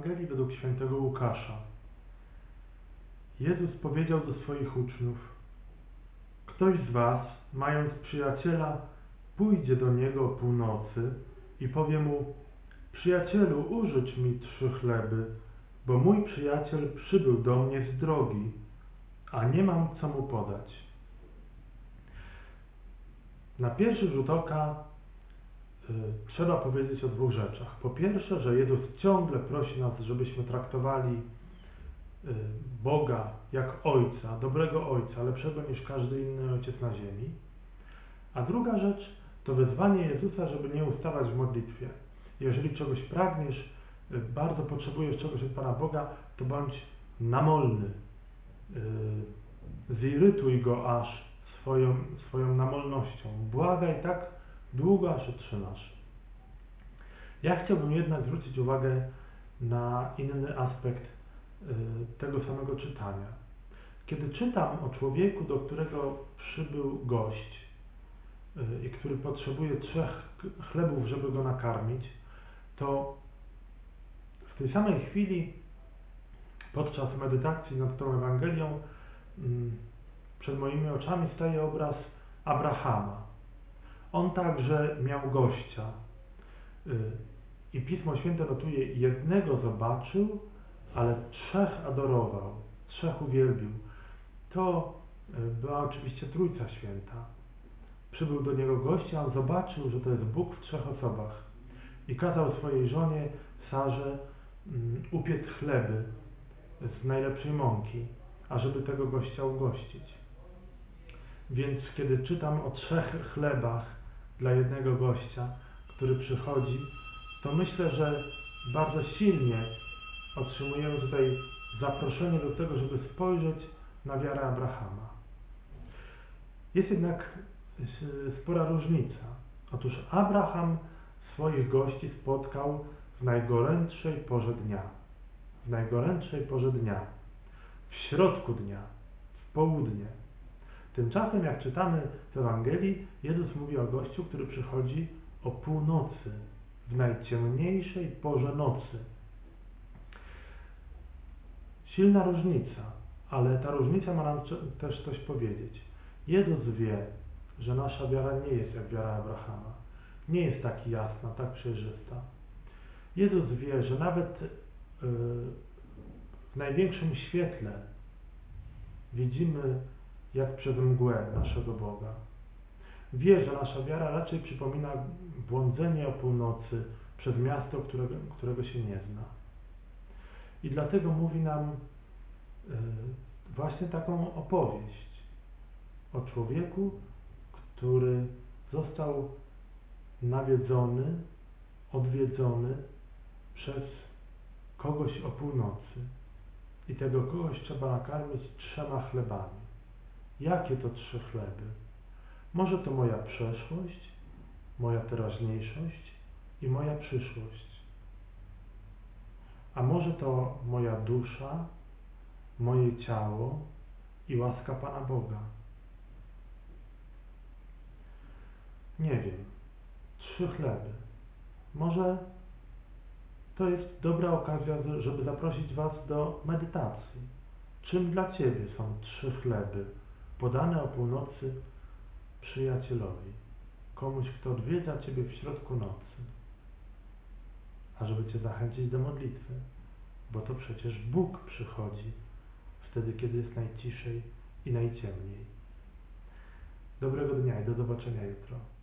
Ewangelii według świętego Łukasza. Jezus powiedział do swoich uczniów: ktoś z was, mając przyjaciela, pójdzie do niego o północy i powie mu: przyjacielu, użycz mi 3 chleby, bo mój przyjaciel przybył do mnie z drogi, a nie mam co mu podać. Na pierwszy rzut oka trzeba powiedzieć o 2 rzeczach. Po pierwsze, że Jezus ciągle prosi nas, żebyśmy traktowali Boga jak Ojca, dobrego Ojca, lepszego niż każdy inny ojciec na ziemi. A druga rzecz to wezwanie Jezusa, żeby nie ustawać w modlitwie. Jeżeli czegoś pragniesz, bardzo potrzebujesz czegoś od Pana Boga, to bądź namolny. Zirytuj Go aż swoją namolnością. Błagaj tak długo, aż otrzymasz. Ja chciałbym jednak zwrócić uwagę na inny aspekt tego samego czytania. Kiedy czytam o człowieku, do którego przybył gość i który potrzebuje 3 chlebów, żeby go nakarmić, to w tej samej chwili, podczas medytacji nad tą Ewangelią, przed moimi oczami staje obraz Abrahama. On także miał gościa i Pismo Święte notuje: jednego zobaczył, ale 3 adorował, 3 uwielbił. To była oczywiście Trójca Święta. Przybył do niego gość, a on zobaczył, że to jest Bóg w 3 osobach i kazał swojej żonie Sarze upiec chleby z najlepszej mąki, ażeby tego gościa ugościć. Więc kiedy czytam o 3 chlebach dla jednego gościa, który przychodzi, to myślę, że bardzo silnie otrzymujemy tutaj zaproszenie do tego, żeby spojrzeć na wiarę Abrahama. Jest jednak spora różnica. Otóż Abraham swoich gości spotkał w najgorętszej porze dnia. W najgorętszej porze dnia. W środku dnia. W południe. Tymczasem, jak czytamy w Ewangelii, Jezus mówi o gościu, który przychodzi o północy, w najciemniejszej porze nocy. Silna różnica, ale ta różnica ma nam też coś powiedzieć. Jezus wie, że nasza wiara nie jest jak wiara Abrahama. Nie jest tak jasna, tak przejrzysta. Jezus wie, że nawet w największym świetle widzimy jak przez mgłę naszego Boga. Wie, że nasza wiara raczej przypomina błądzenie o północy przez miasto, którego się nie zna. I dlatego mówi nam właśnie taką opowieść o człowieku, który został nawiedzony, odwiedzony przez kogoś o północy. I tego kogoś trzeba nakarmić 3 chlebami. Jakie to 3 chleby? Może to moja przeszłość, moja teraźniejszość i moja przyszłość. A może to moja dusza, moje ciało i łaska Pana Boga. Nie wiem. 3 chleby. Może to jest dobra okazja, żeby zaprosić Was do medytacji. Czym dla Ciebie są 3 chleby podane o północy przyjacielowi, komuś, kto odwiedza Ciebie w środku nocy, ażeby Cię zachęcić do modlitwy, bo to przecież Bóg przychodzi wtedy, kiedy jest najciszej i najciemniej. Dobrego dnia i do zobaczenia jutro.